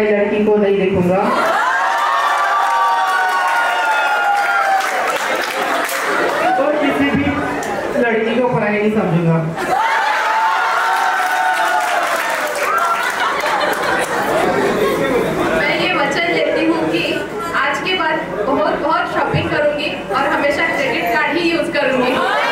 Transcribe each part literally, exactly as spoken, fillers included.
पराई लड़की को नहीं देखूंगा। और किसी भी लड़की को पराई नहीं समझूंगा। मैं ये वचन लेती हूँ कि आज के बाद बहुत बहुत शॉपिंग करूंगी और हमेशा क्रेडिट कार्ड ही यूज करूंगी।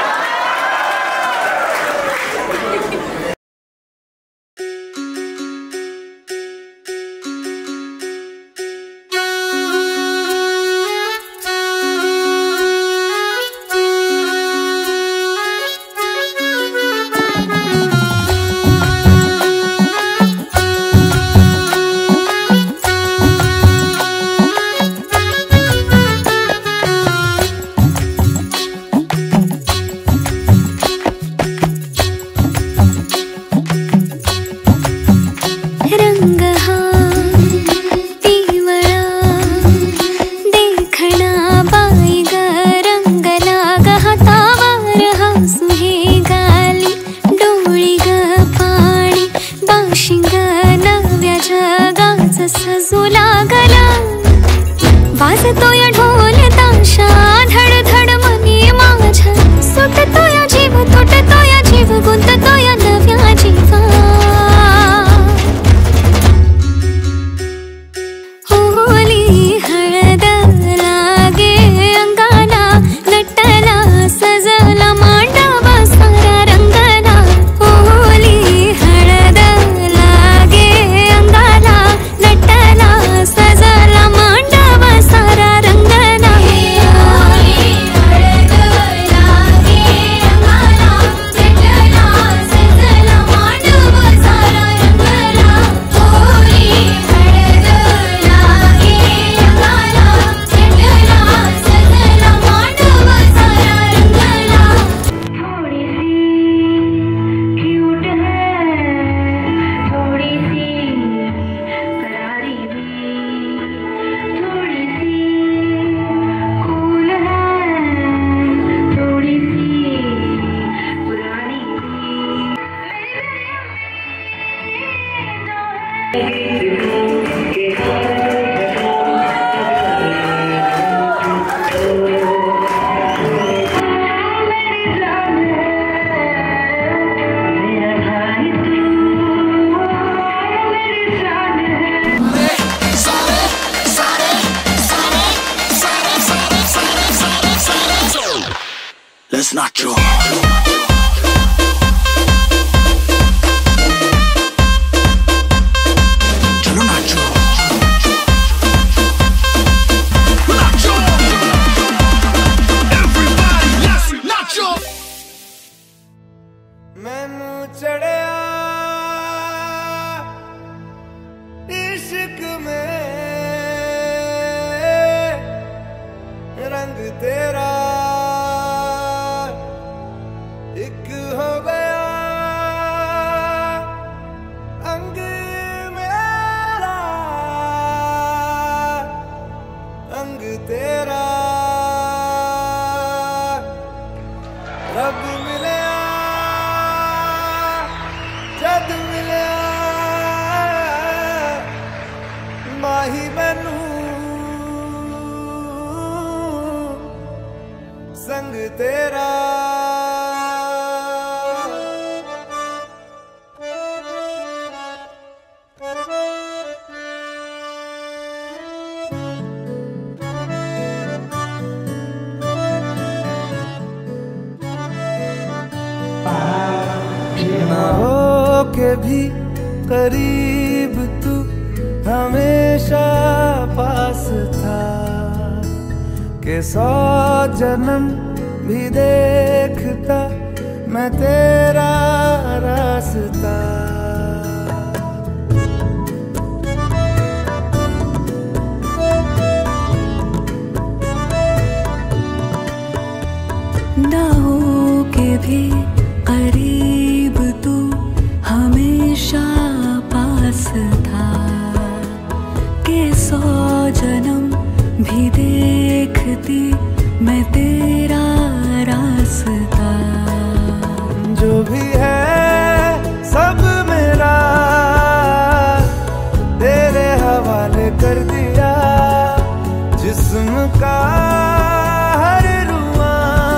वाजतो या ढोल ताशा धड धड मनी माझ्या, सुटतो या जीव तुटतो या जीव गुंततो या नव्या जीवा। होली हळद लागे अंगाला, नटला सजला मांडवा सारा रंगला। होली हळद लागे अंगाला, नटला सजला मांडवा सारा रंगला। होली हळद लागे अंगाला, नटला सजला मांडवा सारा रंगला। होली हळद लागे अंगाला, नटला सजला मांडवा सारा रंगला। थोड़ी सी क्यूट है, थोड़ी सी करारी भी, थोड़ी सी कूल है, थोड़ी सी पुरानी Let's not draw. चलो नाचो, नाचो, everybody, let's नाचो। मैनू चढ़िया इश्क में रंग तेरा एक हो गया, अंग मेरा अंग तेरा। रब मिलया जद मिलया, माही मैनू संग तेरा। ना हो के भी करीब तू हमेशा पास था, के सौ जन्म भी देखता मैं तेरा रास्ता। ना हो के भी करीब तू हमेशा पास था, के सौ जन्म भी देखती मैं तेरा रास्ता। जो भी है सब मेरा तेरे हवाले हवाले कर दिया, जिस्म का हर रुआ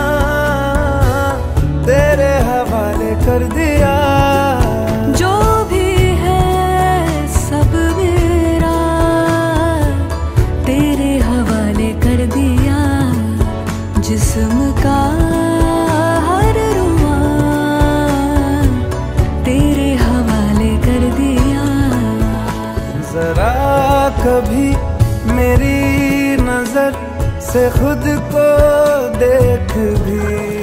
तेरे हवाले कर दिया। जो भी है सब मेरा तेरे हवाले कर दिया, जिस्म का हर रुआ तेरे हवाले कर दिया। जरा कभी मेरी नजर से खुद को देख भी,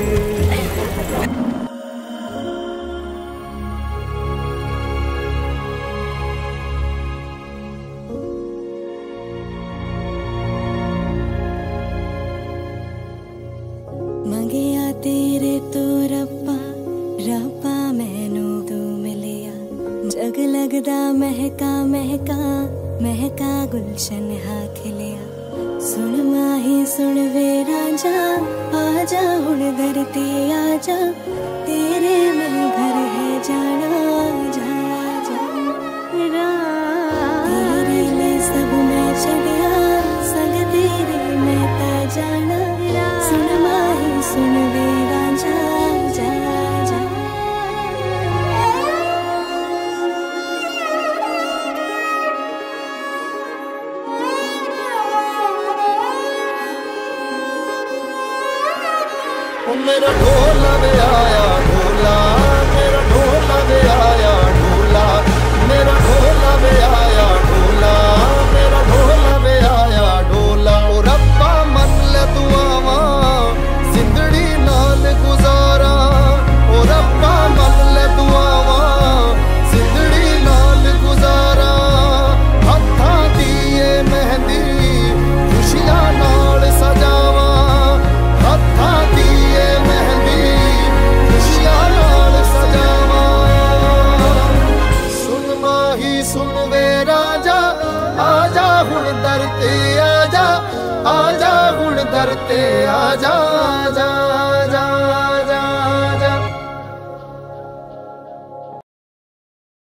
मंगिया तेरे तो रब्बा रब्बा मैनू तू मिलिया, जग लगदा महका महका महका गुलशन हा खिलिया। सुन माही सुन वे राजा, आजा हुण धरती आजा, तेरे में घर है जाना जा जा। तेरे लिए सब मैं छड़िया, संग तेरे मैं ता जाना। सुन माही सुन वे राजा जा जा। मेरा ढोला वे आया ढोला, मेरा ढोला वे आया ढोला, मेरा ढोला वे आया ढोला, मेरा ढोला वे आया ढोला। ओ रब्बा मन ले दुआवा, जिंदड़ी नाल गुजारा। ओ रब्बा मन ले दुआवा, जिंदड़ी नाल गुजारा। हत्था दिए मेहंदी खुशियां नाल सजावा, हत्था दिए मेहंदी खुशियां नाल सजावा। सुन माही सुन वे राजा, आजा हुण दर ते आजा, आजा हुण दर ते आजा जा जा।